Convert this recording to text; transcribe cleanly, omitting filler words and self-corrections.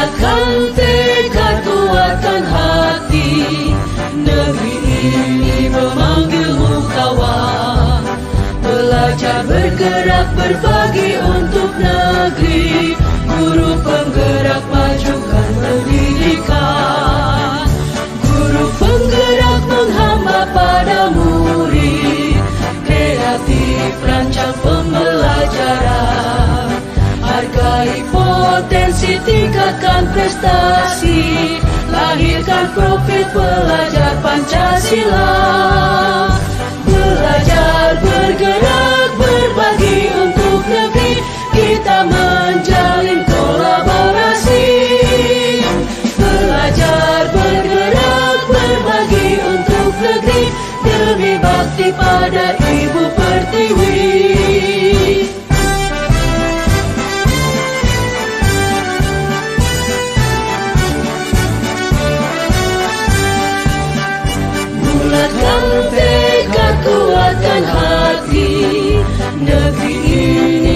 Bulatkan tekad, kuatkan hati. Negeri ini memanggilmu kawan. Belajar, bergerak, berbagi untuk negeri. Guru penggerak, majukan pendidikan. Guru penggerak menghamba pada murid. Kreatif, rancang pembelajaran. Hargai potensi, tingkatkan prestasi. Lahirkan profil pelajar Pancasila. Belajar, bergerak, berbagi untuk negeri. Kita menjalin kolaborasi. Belajar, bergerak, berbagi untuk negeri. Demi bakti pada Ibu Pertiwi. Bulatkan tekad, kuatkan hati. Negeri ini